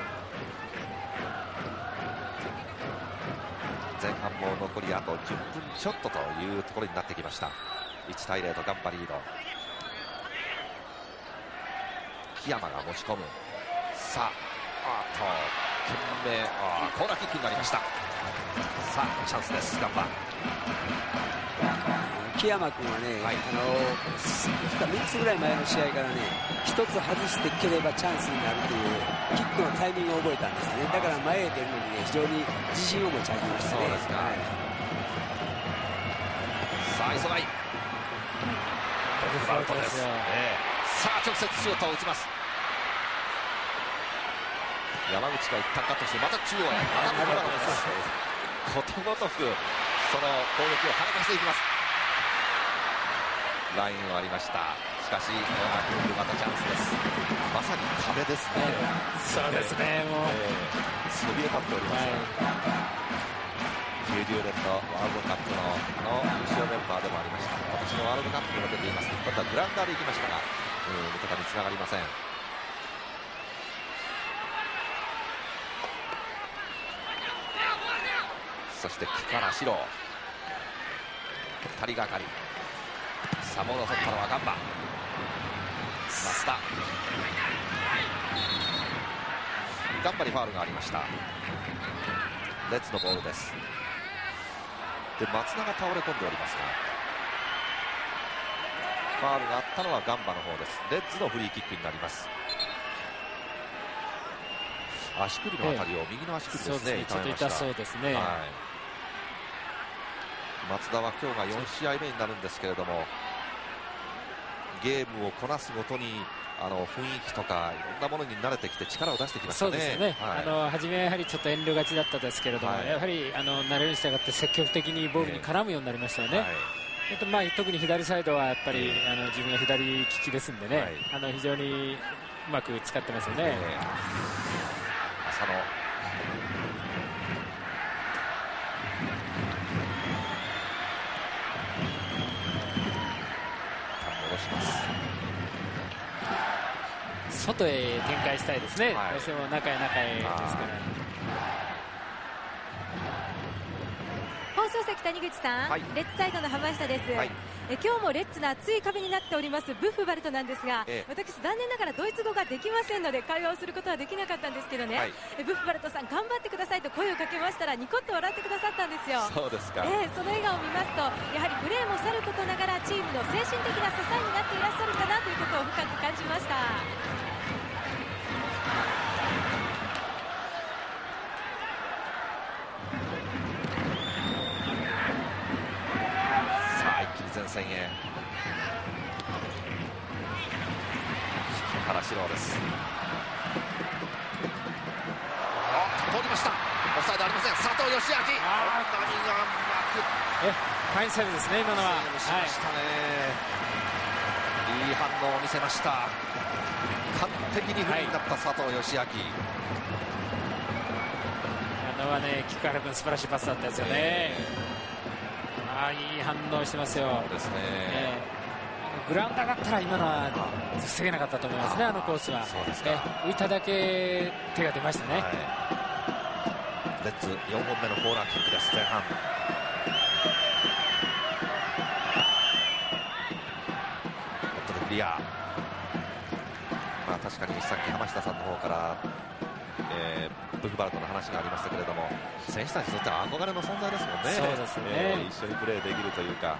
前半も残りあとじゅっぷんちょっとというところになってきました。いちたいゼロとガンバリード。檜山が持ち込む。さああと懸命あコーナーキックになりました。さあチャンスです、ガンバ。 檜山君はね、はい、あのみっつぐらい前の試合からね、ひとつ外して蹴ればチャンスになるというキックのタイミングを覚えたんですね。だから前へ出るのにね、非常に自信を持ち始めましたね。そうですか、はい、 さあ磯貝、アウトです、えー、さあ直接シュートを打ちます。 山口が一旦カットしてまた中央へまたここですことごとくその攻撃を跳ね返していきます。ラインを割りました。しかしまたチャンスです。まさに壁ですね。 そうですね、もう、 えー、そびえ立っております、はい、きゅうじゅうねんのワールドカップ の, の優勝メンバーでもありました。今年のワールドカップにも出ています。今度はグラウンダーで行きましたが、うん、味方につながりません。そして木から白ふたりがかり、サモードを取ったのはガンバ増田、ガンバにファウルがありました。レッズのボールです。で松田が倒れ込んでおりますが、ファウルがあったのはガンバの方です。レッズのフリーキックになります。足首のあたりを、ええ、右の足首ですね、 ちょっと痛そうですね、はい、 松田は今日がよんしあいめになるんですけれども、ゲームをこなすごとにあの雰囲気とかいろんなものに慣れてきて力を出してきましたね。 そうですね、はい、あの初めはやはりちょっと遠慮がちだったですけれども、はい、やはりあの慣れるに従って積極的にボールに絡むようになりましたよね、はい、えっとまあ、特に左サイドはやっぱり、えー、あの自分が左利きですんでね、はい、あの非常にうまく使ってますよね、えー、浅野外へ展開したいですね、はい、どうしても中へ中へですから。 放送席谷口さん、はい、レッツサイドの浜下です、はい、え今日もレッツの厚い壁になっておりますブッフバルトなんですが、ええ、私残念ながらドイツ語ができませんので会話をすることはできなかったんですけどね、はい、えブッフバルトさん頑張ってくださいと声をかけましたらニコッと笑ってくださったんですよ。 そうですか、 えー、その笑顔を見ますとやはりプレーもさることながらチームの精神的な支えになっていらっしゃるかなということを深く感じました。 前線へ原志郎です。あ、通りました。オフサイドありません。佐藤義明、あー、何がうまくえファインセーブですね、今のは。 しましたね、はい、いい反応を見せました。完璧にフリーになった佐藤義明、はい、 あのはね、菊原君素晴らしいパスだったですよね、えーあいい反応してますよ。 そうですね、 えー、グラウンダーだったら今のは防げなかったと思いますね、あのコースは。 そうですか、 えー、浮いただけ手が出ましたね、はい、 レッツよんほんめのコーナーキックです。前半ネットでクリア、まあ、確かにさっき浜下さんの方から、えー、ブフバルトの話がありましたけれども、選手たちにとっては憧れの存在ですもんね。 そうですね、 えー、一緒にプレーできるというか、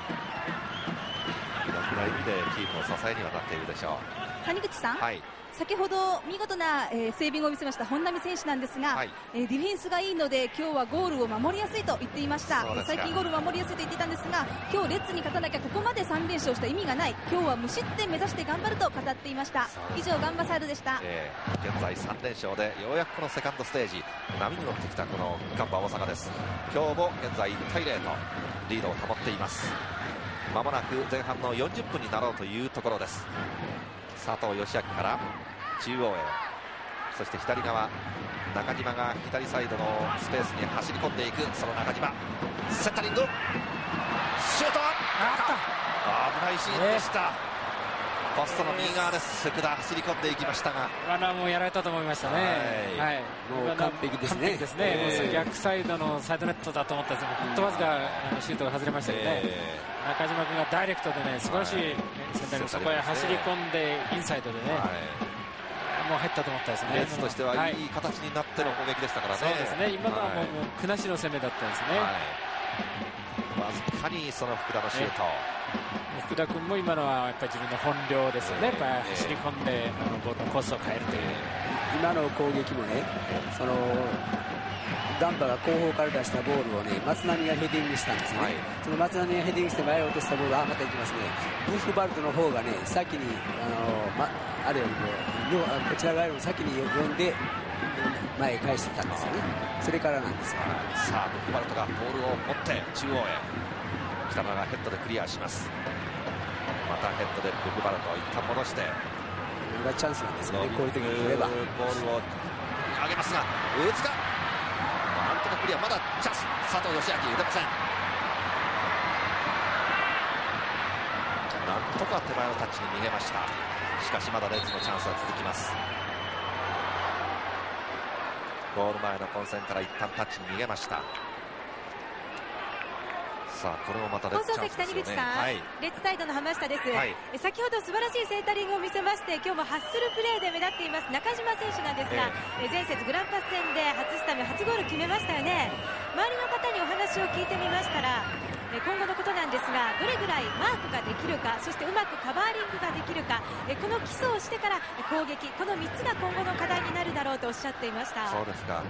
いろんな意味でチームの支えにはなっているでしょう。 谷口さん、 はい、 先ほど見事な、えー、セービングを見せました本並選手なんですが、はい、えー、ディフェンスがいいので今日はゴールを守りやすいと言っていました。最近ゴールを守りやすいと言っていたんですが、今日レッツに勝たなきゃここまでさん連勝した意味がない、今日は無失点目指して頑張ると語っていました。以上ガンバサイドでした、 えー、現在さん連勝でようやくこのセカンドステージ波に乗ってきたこのガンバ大阪です。今日も現在いちたいゼロとリードを保っています。まもなく前半のよんじゅっぷんになろうというところです。佐藤義明から中央へ、そして左側中島が左サイドのスペースに走り込んでいく。その中島センタリングシュート、危ないシーンでした、えー、ポストの右側です。福田走り込んでいきましたが、 今のはもうやられたと思いましたね、はい、はい、 もう完璧ですね。 ですね、えー、もう逆サイドのサイドネットだと思ったんですけど、ほんとわずかシュートが外れましたけどね、えー、中島君がダイレクトでね素晴らしいセンタリング、そこへ走り込んでインサイドでね、はい、もう入ったと思ったですね。 レッズとしてはいい形になっての攻撃でしたからね。 そうですね、今のはもう、はい、もうくなしの攻めだったんですね、はい、 わずかにその福田のシュート、 福田君も今のはやっぱり自分の本領ですよね、やっぱり走り込んであのボールのコースを変えるという、 今の攻撃もね、そのガンバが後方から出したボールをね松波がヘディングしたんですね、はい、その松波がヘディングして前を落としたボールはまたいきますね。ブフバルトの方がね先にあの、ま、あれよりもこちら側よりも先に呼んで前へ返してたんですよね。それからなんですよ。 さあブックバルトがボールを持って中央へ、北村がヘッドでクリアします。またヘッドでブックバルトを一旦戻して、 これがチャンスなんですよね。こういう時に来ればボールを上げますが、大塚なんとかクリア、まだチャンス。佐藤義明打てません。なんとか手前のタッチに逃げました。しかしまだレッズのチャンスは続きます。ゴール前の混戦から一旦タッチに逃げました。さあこれもまたレッズチャンスですよね。 放送席、谷口さん、はい、レッズサイドの浜下です、はい、先ほど素晴らしいセンタリングを見せまして、今日もハッスルプレーで目立っています中島選手なんですが、えー、前節グランパス戦で初スタメン初ゴール決めましたよね。周りの方にお話を聞いてみましたら、今後のことなんですが、どれぐらいマークができるか、そしてうまくカバーリングができるか、この基礎をしてから攻撃、このみっつが今後の課題になるだろうとおっしゃっていました。 そうですか。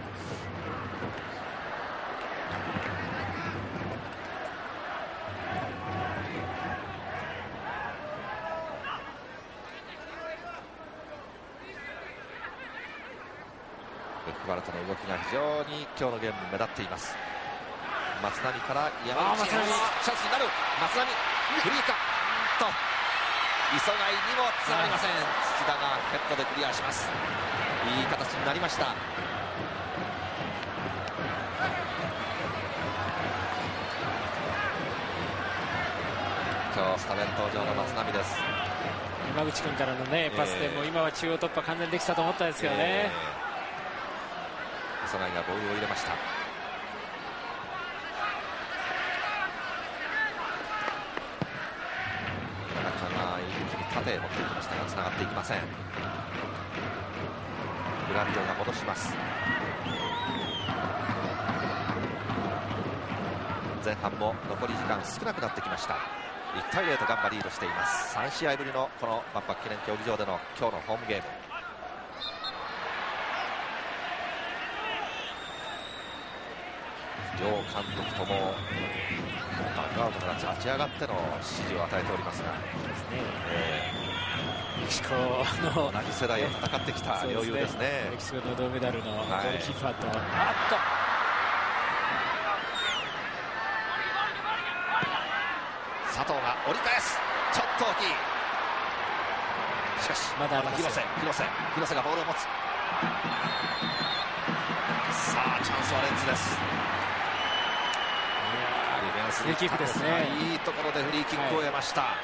ブックバルトの動きが非常に今日のゲーム目立っています。松波から山口へチャンスになる。松波フリーかと磯貝にもつながりません。土田がヘッドでクリアします。いい形になりました。今日スタメン登場の松波です。 山口君からのねパスでもう今は中央突破完全にできたと思ったんですけどね、えー、磯貝がボールを入れました。縦へ持っていきましたがつながっていきません。グラビオが戻します。前半も残り時間少なくなってきました。いちたいゼロとガンバリードしています。さん試合ぶりのこの万博記念競技場での今日のホームゲーム。両監督ともダッグアウトから立ち上がっての指示を与えておりますが、 メキシコの同じ世代を戦ってきた両雄ですね。 メキシコの銅メダルのゴールキーパーと、はい、あっと佐藤が折り返す。ちょっと大きい。しかしまだ広瀬広瀬広瀬がボールを持つ。さあチャンスはレッズです。 フリーキックですね。 いいところでフリーキックを得ました、はい、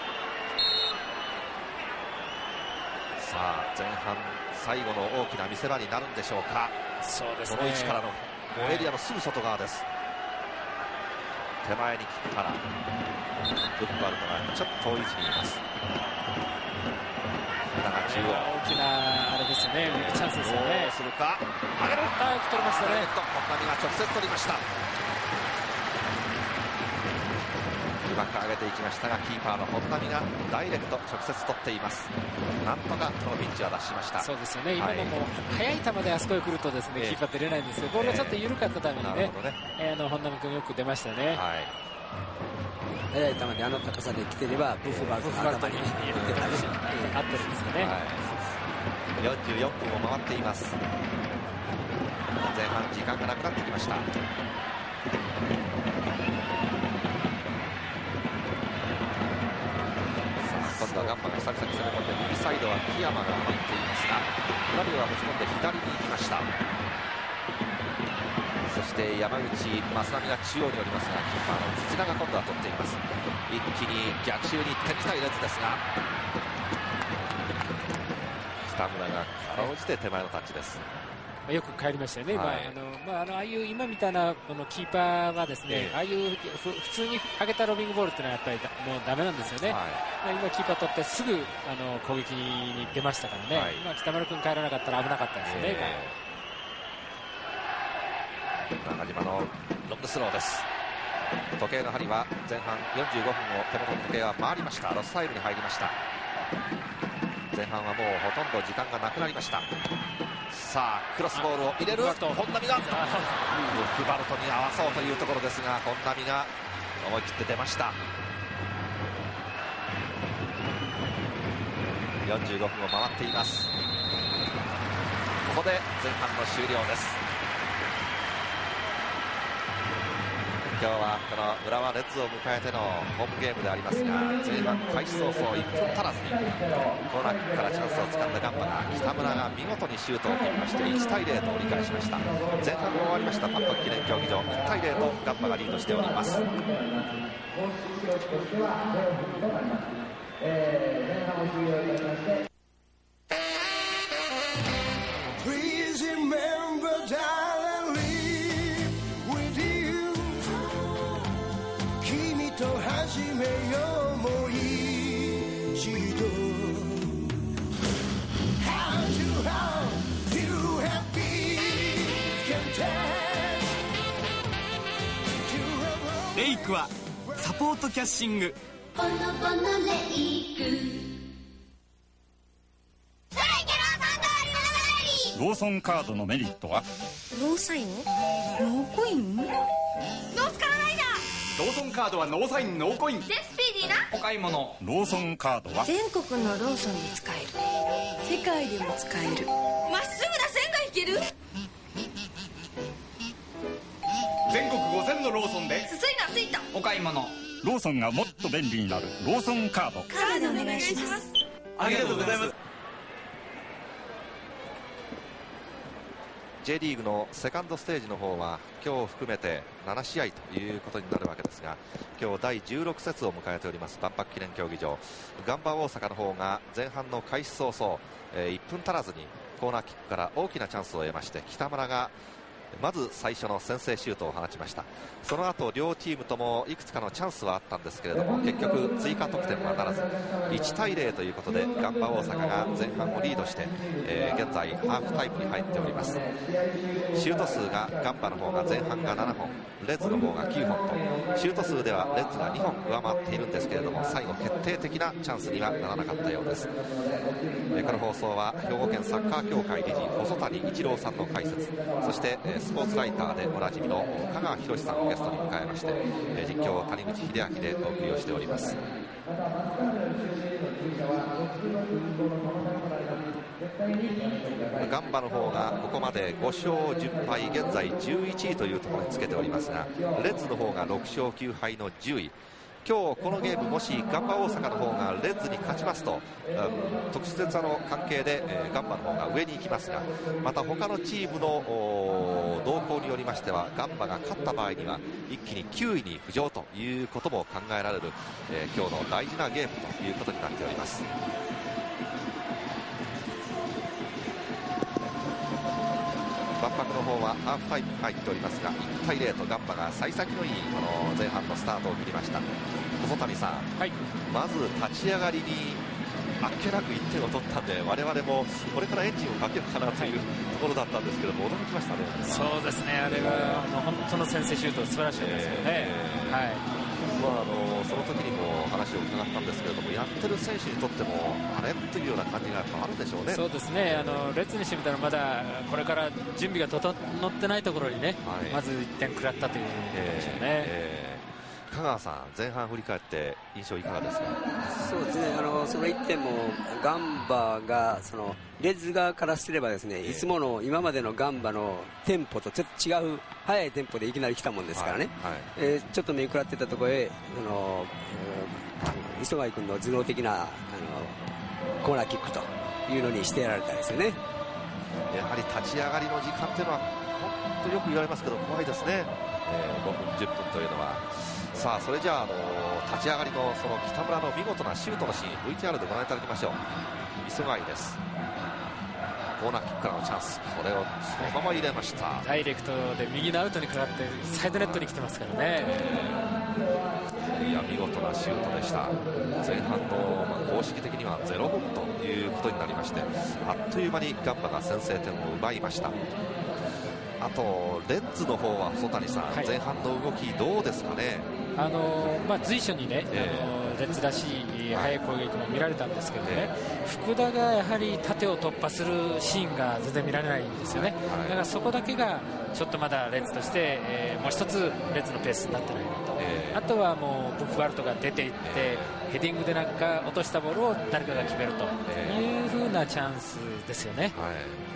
さあ前半最後の大きな見せ場になるんでしょうか。 そうですね、 この位置からのもうエリアのすぐ外側です。手前にキックからブックバルトがちょっと遠い位置にいます。だが中央大きなあれですよね、チャンスですよね。 するか、上げる、 あ取りましたね。 本並が直接取りました。うまく上げていきましたが、キーパーの本並がダイレクト直接取っています。なんとかこのピンチは出しました。 そうですよね、今のも速い球であそこへ来るとですね、えー、キーパー出れないんですけど、ボールがちょっと緩かったためにね、えー、あの本並君よく出ましたね。はい、 速い球であの高さで来てればブフバルトの頭に入れてたりし合ってるんですかね。はい、 よんじゅうよんぷんを回っています。前半時間がなくなってきました。今度はガンバが久々に攻め込んで右サイドは木山が待っていますが、ラビオは持ち込んで左に行きました。そして山口、増波が中央におりますが、キーパーの土田が今度は取っています。一気に逆襲に転じたいレッズですが、北村がかろうじて手前のタッチです。 よく帰りましたよね、はい、今あの、まあ、あのああいう今みたいなこのキーパーはですね、えー、ああいう普通に上げたロビングボールっていうのはやっぱりもうダメなんですよね。はい、今キーパー取ってすぐあの攻撃に出ましたからね、はい、今北丸君帰らなかったら危なかったですよね。えー、中島のロングスローです。時計の針は前半よんじゅうごふんを手元の時計は回りました。ロスタイムに入りました。前半はもうほとんど時間がなくなりました。さあクロスボールを入れる本並がブックバルトに合わそうというところですが、本並が思い切って出ました。よんじゅうごふんを回っています。 ここで前半の終了です。今日はこの浦和レッズを迎えてのホームゲームでありますが、前半開始早々いっぷん足らずにコーナーキックからチャンスをつかんだガンバが、北村が見事にシュートを決めましていちたいゼロと折り返しました。前半が終わりました万博記念競技場、いちたいゼロとガンバがリードしております。 Please remember, darling, live with you. 君と始めようもう一度。How to how you happy can touch. レイクはサポートキャッシング。 ボノボノレイク。 ローソンカードのメリットは？ ノーサイン？ノーコイン？ノースカラライダー。 ローソンカードはノーサインノーコインでスピーディーなお買い物。 ローソンカードは全国のローソンで使える。世界でも使える。まっすぐな線が引ける。 全国ごせんのローソンでスイナスイートお買い物。 ローソンがもっと便利になるローソンカード。 カードでお願いします。 ありがとうございます。 J リーグのセカンドステージの方は今日含めてななしあいということになるわけですが、今日だいじゅうろく節を迎えております万博記念競技場、ガンバ大阪の方が前半の開始早々、えー、いっぷん足らずにコーナーキックから大きなチャンスを得まして、北村がまず最初の先制シュートを放ちました。その後両チームともいくつかのチャンスはあったんですけれども、結局追加得点はならずいちたいゼロということでガンバ大阪が前半をリードして、えー、現在ハーフタイムに入っております。シュート数がガンバの方が前半がななほん、レッズの方がきゅうほんと、シュート数ではレッズがにほん上回っているんですけれども、最後決定的なチャンスにはならなかったようです。えー、この放送は兵庫県サッカー協会理事細谷一郎さんの解説、そして、えースポーツライターでおなじみの香川博さんをゲストに迎えまして、えー、実況谷口秀明でお送りをしております。ガンバの方がここまでごしょうじゅっぱい、現在じゅういちいというところにつけておりますが、レッズの方がろくしょうきゅうはいのじゅうい。今日このゲームもしガンバ大阪の方がレッズに勝ちますと、うん、特殊節差の関係で、えー、ガンバの方が上に行きますが、また他のチームの動向によりましてはガンバが勝った場合には一気にきゅういに浮上ということも考えられる、えー、今日の大事なゲームということになっております。万博の方はハーフタイムに入っておりますが、いちたいゼロとガンバが幸先のいいこの前半のスタートを切りました。細谷さん、はい、まず立ち上がりにあっけなくいってんを取ったんで、我々もこれからエンジンをかけるかなというところだったんですけども、驚きましたね。 そうですね、あれはあの本当の先制シュート素晴らしいですよね。えー、はい。 まあ、あのその時にも話を伺ったんですけれども、やってる選手にとってもあれというような感じがやっぱあるでしょうね。 そうですね、あのレッズにしてみたらまだこれから準備が整ってないところにね、はい、まずいってん食らったということでしょうね。えーえー香川さん、前半振り返って印象いかがですか？ そうですね、あのそのいってんもガンバがそのレッズ側からすればですね、えー、いつもの今までのガンバのテンポとちょっと違う速いテンポでいきなり来たもんですからね、はいはい、えー、ちょっと目くらってたところへあの、えー、磯貝君の頭脳的なあのコーナーキックというのにしてやられたんですよね。 やはり立ち上がりの時間というのは本当よく言われますけど怖いですね、えー、ごふんじゅっぷんというのは。さあそれじゃあ、あの立ち上がりのその北村の見事なシュートのシーン ブイティーアール でご覧いただきましょう。磯貝です。コーナーキックからのチャンス、これをそのまま入れました。 ダイレクトで右のアウトにかかってサイドネットに来てますからね。 いや見事なシュートでした。前半の、まあ、公式的にはゼロほんということになりまして、あっという間にガンバが先制点を奪いました。あとレッズの方は細谷さん、はい、前半の動きどうですかね。 あのまあ、随所にね、えー、あのレッズらしい速い攻撃も見られたんですけどね、えー、福田がやはり縦を突破するシーンが全然見られないんですよね、はい、だからそこだけがちょっとまだレッズとして、えー、もう一つレッズのペースになってないなと、えー、あとはもうブッフバルトが出ていって、えー、ヘディングでなんか落としたボールを誰かが決めるという風なチャンスですよね。はい、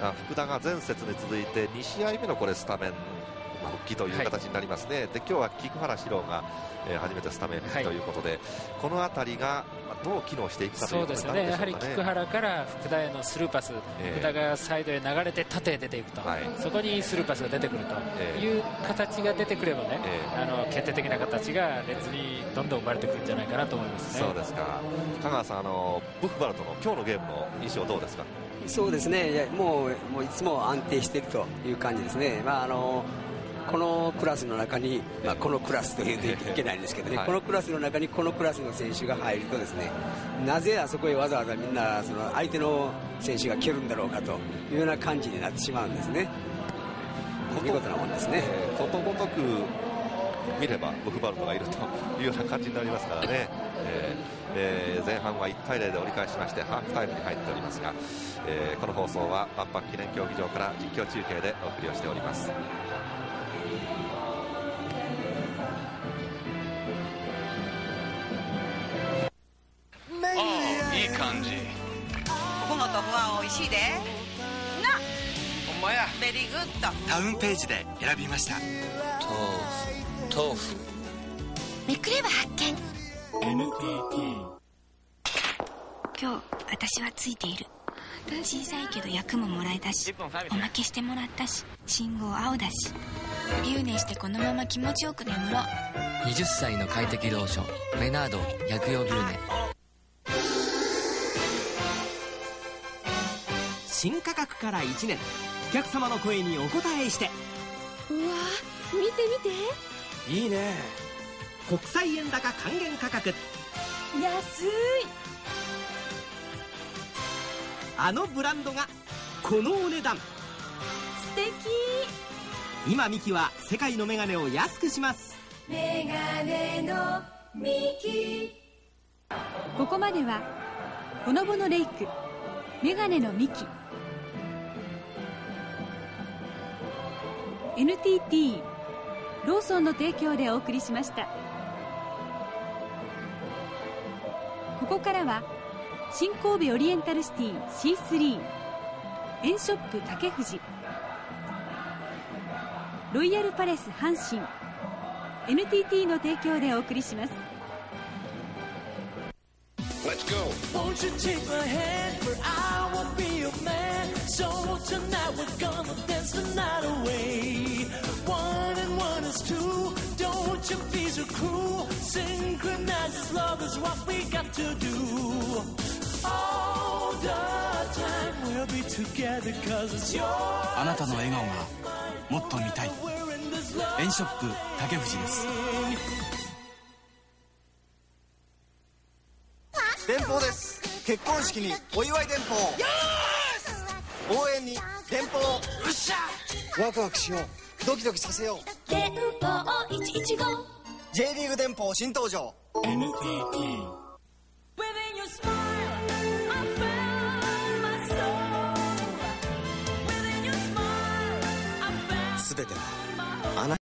福田が前節に続いてに試合目のこれスタメン復帰という形になりますね、はい、で今日は菊原史郎が、えー、初めてスタメン復帰ということで、はい、この辺りがどう機能していくかということになるんでしょうかね。そうですね、やはり菊原から福田へのスルーパス、えー、福田がサイドへ流れて縦へ出ていくと、はい、そこにスルーパスが出てくるという形が出てくればね、えー、あの決定的な形が列にどんどん生まれてくるんじゃないかなと思いますね。そうですか。香川さん、あのブッフバルトの今日のゲームの印象どうですか。 そうですね、いやもう、もういつも安定しているという感じですね。まああのこのクラスの中に、まあ、このクラスというといけないんですけどね、はい、このクラスの中にこのクラスの選手が入るとですね、なぜあそこへわざわざみんなその相手の選手が蹴るんだろうかというような感じになってしまうんですね。見事なもんですね。 ことごとく見ればブフバルトがいるというような感じになりますからね、えーえー、前半はいちたいゼロで折り返しましてハーフタイムに入っておりますが、えー、この放送は万博記念競技場から実況中継でお送りをしております。 いい感じ。ここの豆腐は美味しいでな。ほんまや。ベリーグッド。 タウンページで選びました。 豆腐豆腐めくれば発見。 エヌティーティー今日私はついている。小さいけど役ももらえたし、おまけしてもらったし、信号青だし、留年してこのまま気持ちよく眠ろう。 はたちの快適ローションメナード薬用ビューネ。 新価格からいちねん、お客様の声にお応えして。 うわー、見て見て、 いいね。国際円高還元価格。 安い。 あのブランドがこのお値段。 素敵。 今ミキは世界のメガネを安くします。 メガネのミキ。 ここまではほのぼのレイクメガネのミキ、 エヌティーティー ローソンの提供でお送りしました。ここからは新神戸オリエンタルシティ シースリー エンショップ竹藤、ロイヤルパレス阪神、 エヌティーティー の提供でお送りします。 Let's go. Won't you take my hand, for I won't be your man. So tonight we're gonna dance the night away. One and one is two. Don't you be so cruel. Synchronize this love is what we got to do. All the time we'll be together 'cause it's your. あなたの笑顔がもっと見たい。エンショップ竹藤です。 電報です。結婚式にお祝い電報。応援に電報。よっしゃ。ワクワクしよう。ドキドキさせよう。電報いちいちご。J リーグ電報新登場。エヌティーティー。すべてはあなた